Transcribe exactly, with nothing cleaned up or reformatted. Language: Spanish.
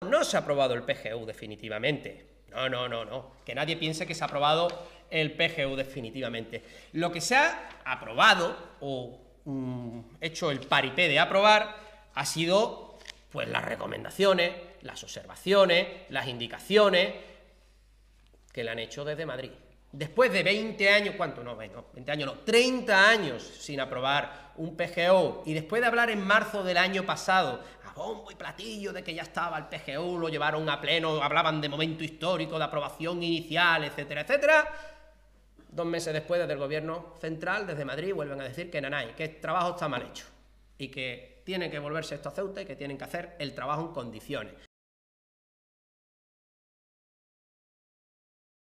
No se ha aprobado el P G U definitivamente. No, no, no, no. Que nadie piense que se ha aprobado el P G U definitivamente. Lo que se ha aprobado, o mm, hecho el paripé de aprobar, ha sido pues las recomendaciones, las observaciones, las indicaciones que le han hecho desde Madrid. Después de veinte años, ¿cuánto? No, no, veinte años no, treinta años sin aprobar un P G U, y después de hablar en marzo del año pasado, a bombo y platillo de que ya estaba el P G U, lo llevaron a pleno, hablaban de momento histórico, de aprobación inicial, etcétera, etcétera, dos meses después desde el gobierno central, desde Madrid, vuelven a decir que nanay, que el trabajo está mal hecho, y que tienen que volverse esto a Ceuta y que tienen que hacer el trabajo en condiciones.